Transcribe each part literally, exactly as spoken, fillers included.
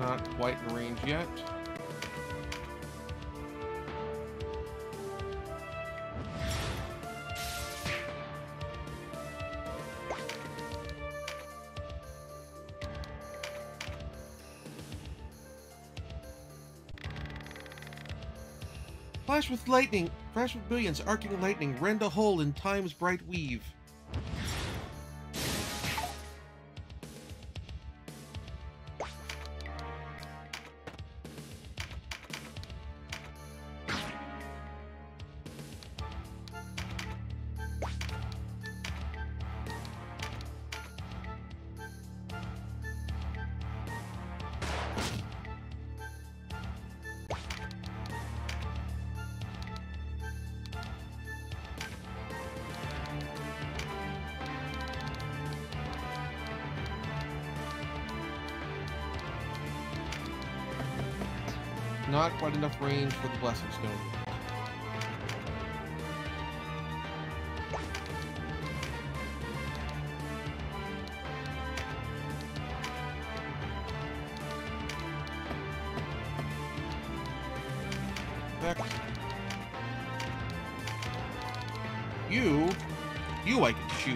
Not quite in range yet. Flash with lightning, flash with brilliance, arcing lightning, rend a hole in time's bright weave. Not quite enough range for the Blessing Stone. Back. You, you I can shoot.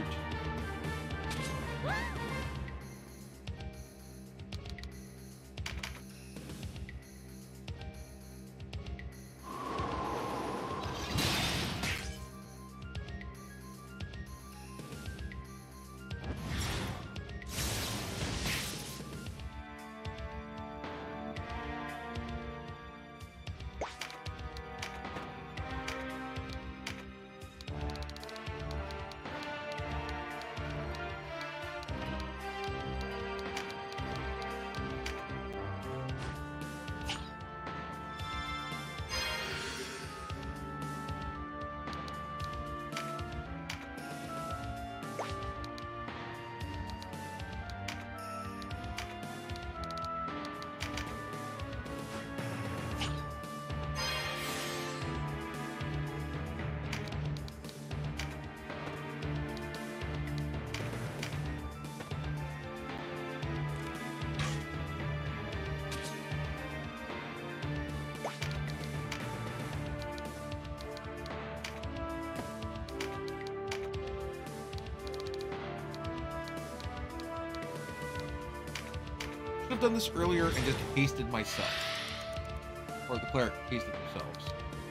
Should have done this earlier and just hasted myself. Or the cleric hasted themselves.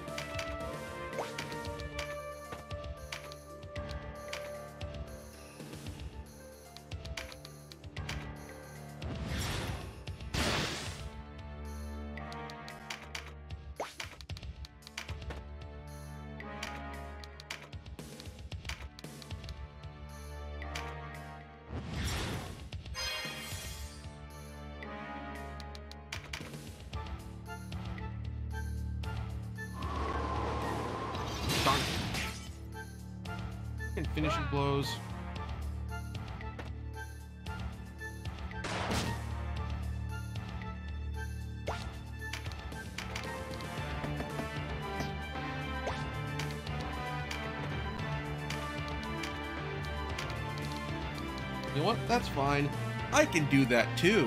And finishing blows. You know what? That's fine. I can do that too.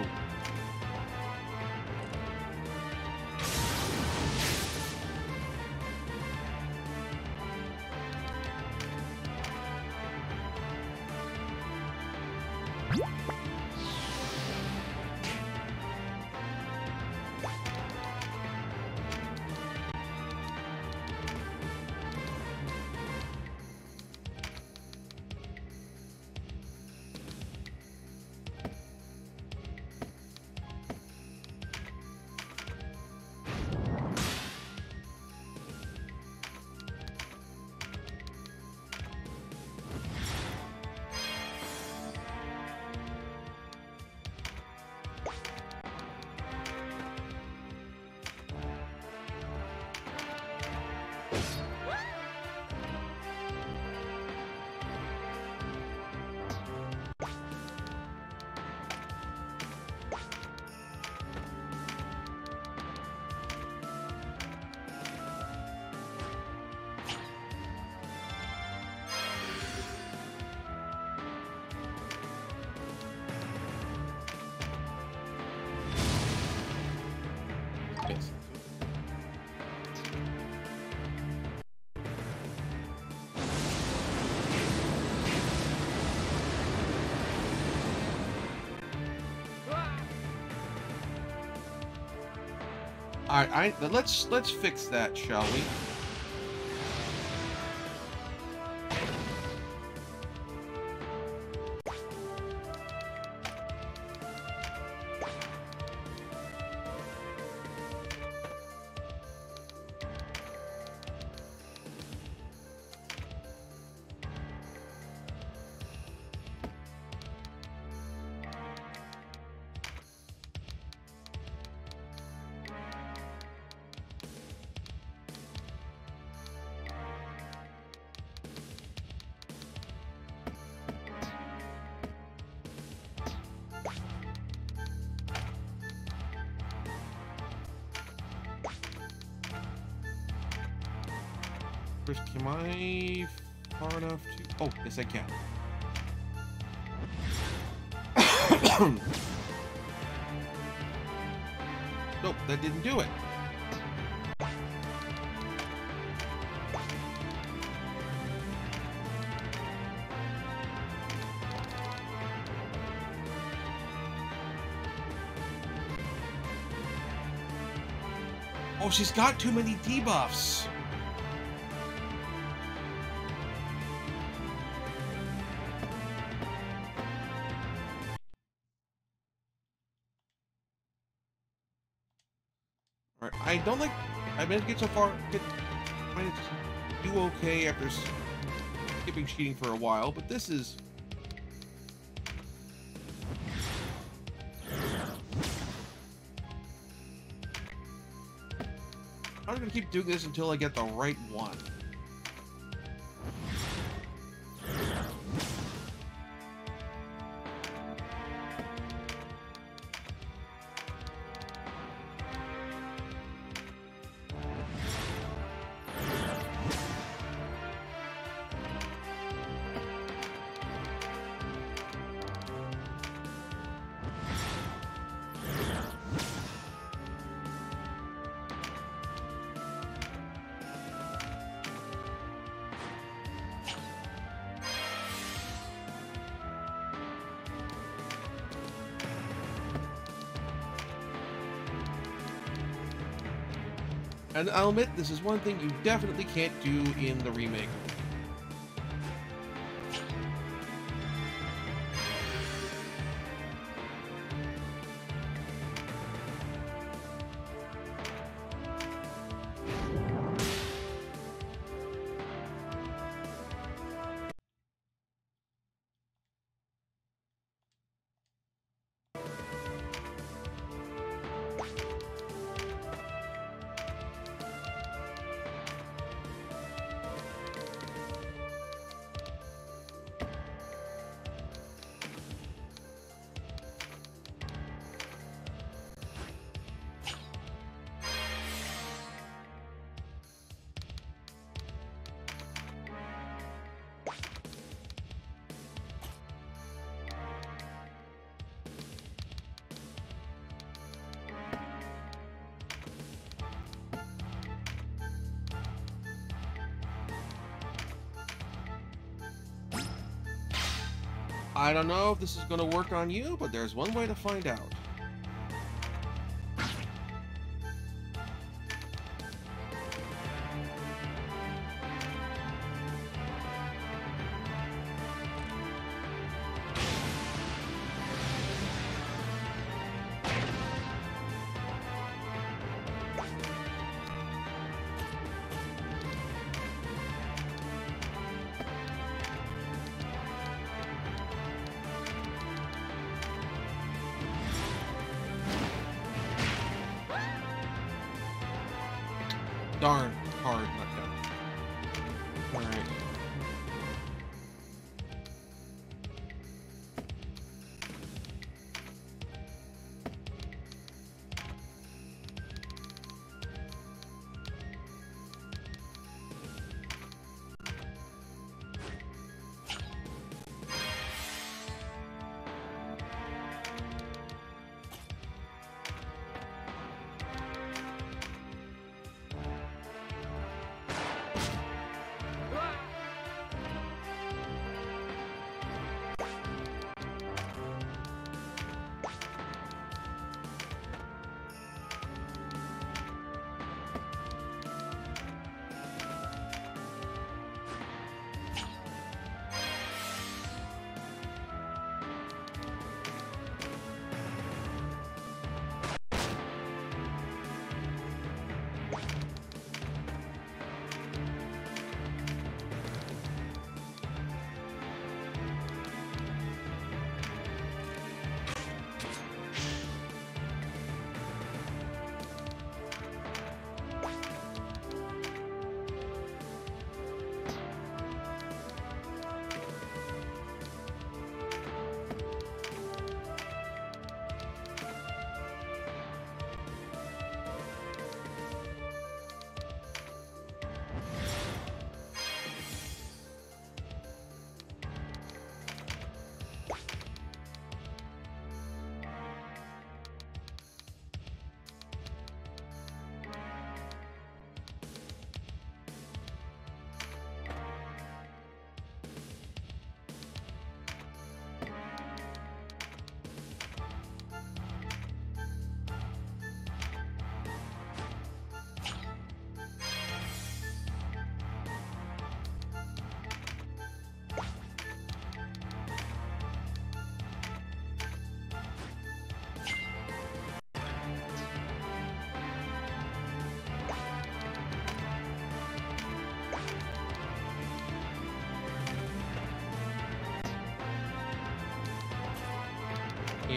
Yes. All right, I let's let's fix that, shall we? First, can I far enough to? Oh, yes, I can. Nope, that didn't do it. Oh, she's got too many debuffs. Alright, I don't like... I managed to get so far... Get, managed to do okay after skipping cheating for a while, but this is... I'm gonna keep doing this until I get the right one. And I'll admit, this is one thing you definitely can't do in the remake. I don't know if this is going to work on you, but there's one way to find out. Darn hard, not done. Alright.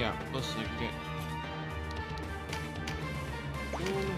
Yeah, plus I can get. Boom.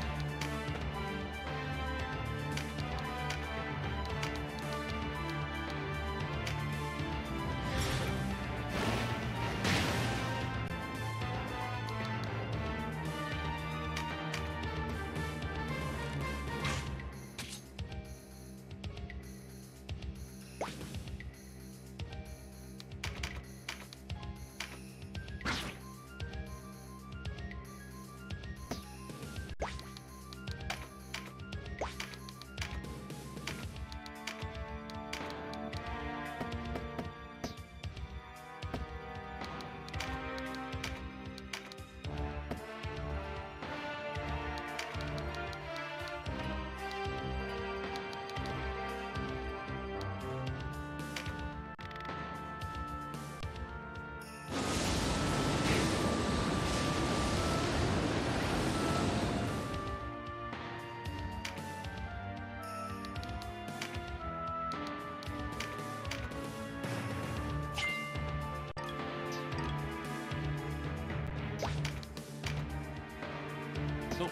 So.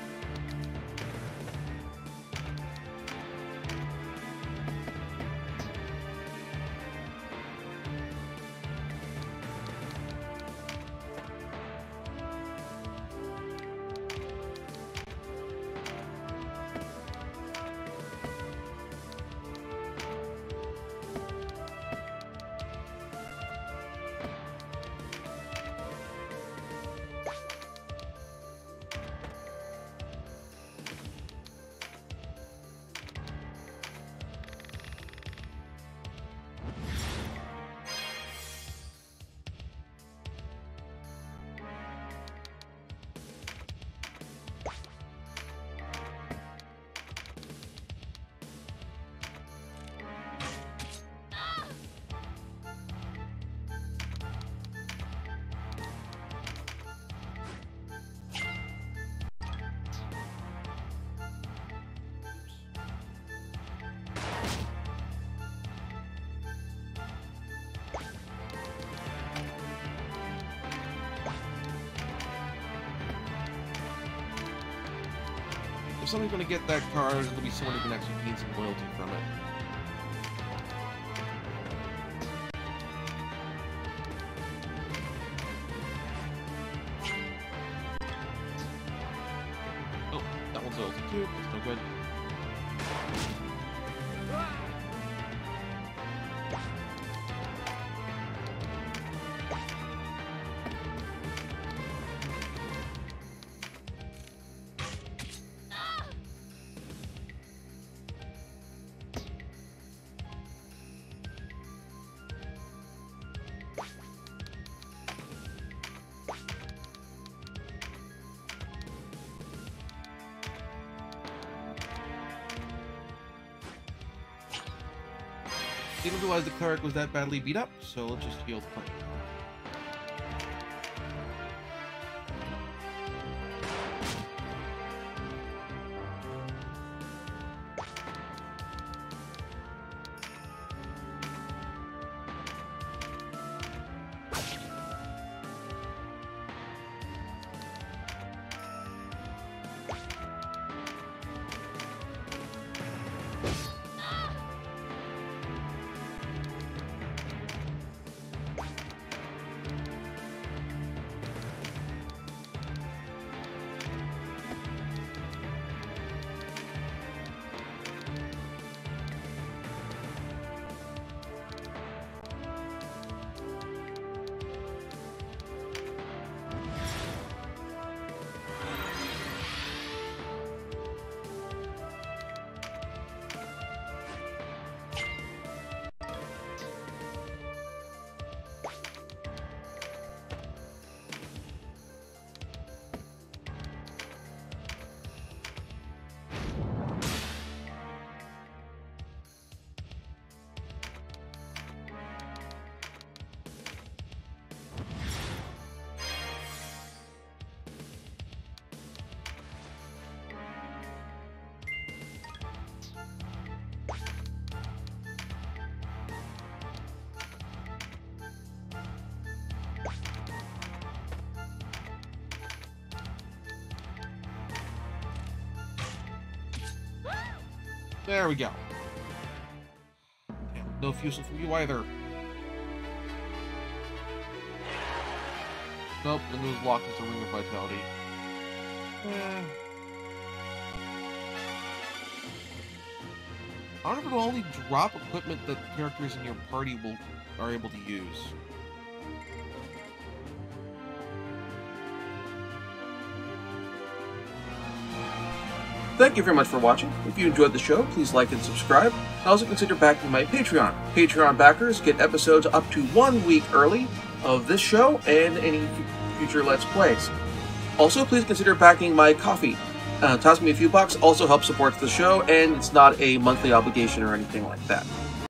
If somebody's going to get that card, it'll be someone who can actually gain some loyalty from it. Oh, that one's loyalty too. That's no good. Didn't realize the cleric was that badly beat up, so let's just heal the cleric. There we go. Damn, no fusil from you either. Nope, the news locked is a ring of vitality. Eh. I wonder if it'll only drop equipment that characters in your party will are able to use. Thank you very much for watching. If you enjoyed the show, please like and subscribe. And also consider backing my Patreon. Patreon backers get episodes up to one week early of this show and any future Let's Plays. Also, please consider backing my Ko-fi. Uh, toss me a few bucks also helps support the show, and it's not a monthly obligation or anything like that.